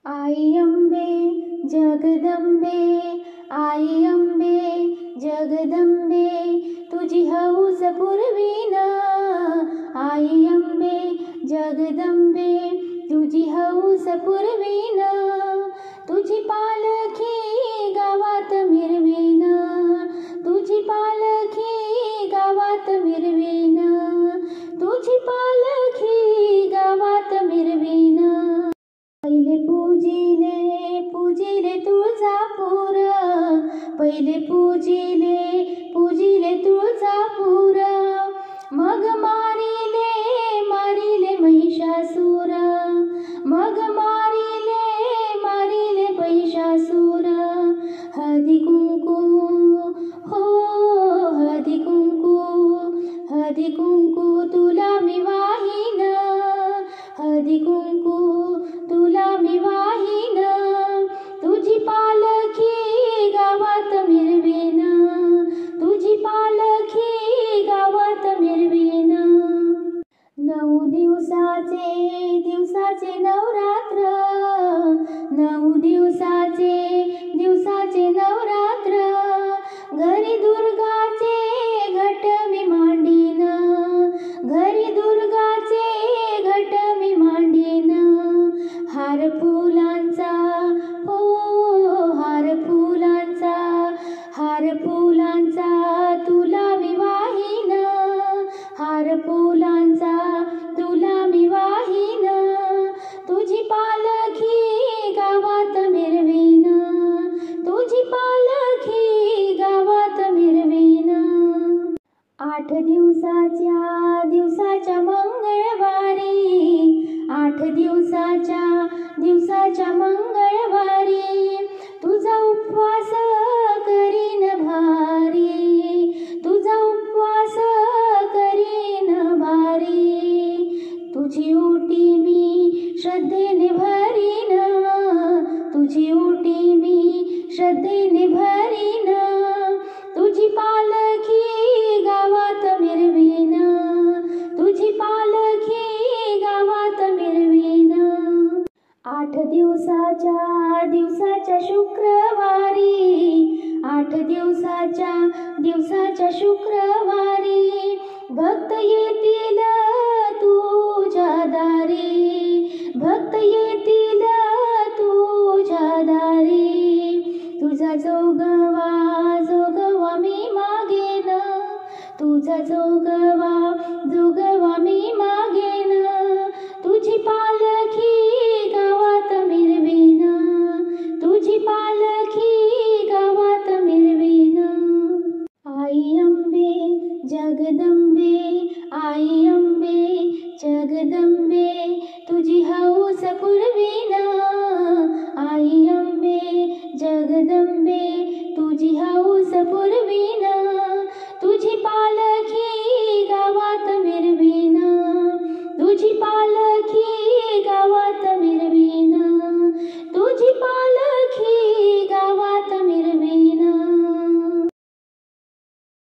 आई अंबे जगदंबे, आई अंबे जगदंबे, तुझी हौस पुरवीन. आई अंबे जगदंबे, तुझी हौस पुरवीन. तुझी पालखी गावात मिरवीन, तुझी पालखी गावात मिरवीन, तुझी पालखी गावात मिरवीन. पहिले पूजिले तुळजापूर, पहिले पूजिले तुळजापूर. मग मारिले महिषासूर, मग मारिले महिषासूर. हळदी कुंकू हो हळदी कुंकू, हळदी कुंकू तुला मी वाहीन, हळदी कुंकू तुला मी वाहीन. तुझी पालखी गावात मिरवीन, तुझी पालखी गावात मिरवीन. 9 दिवसाचे नवरात्र, 9 दिवसाचे नवरात्र. घरी दुर्गाचे घट मी मांडीन, घरी दुर्गाचे घट मी मांडीन. हार फुलांचा हो हार फुलांचा, हार फुलांचा तुला मी वाहीन, हार फुलांचा तुला मी वाहीन. तुझी पालखी गावात मिरवीन, तुझी पालखी गावात मिरवीन. 8 दिवसाच्या मंगळवारी, 8 दिवसाच्या मंगळवारी. तुझा उपवास करीन भारी, तुझा उपवास करीन भारी. तुझी ओटी मी श्रद्धेने भरीन, तुझी ओटी मी श्रद्धेने भरीन. तुझी पालखी गावात मिरवीन, तुझी पालखी गावात मिरवीन. 8 दिवसाच्या शुक्रवारी, 8 दिवसाच्या शुक्रवारी. भक्त येतील तुझ्या दारी, भक्त येतील तुझ्या दारी. तुझा जोगवा मी मागेन, तुझा जोगवा मी मागेन. तुझी पालखी गावात मिरवीन, तुझी पालखी गावात मिरवीन. आई अंबे जगदंबे, आई अंबे जगदंबे, तुझी हौस पुरवीन. आई अंबे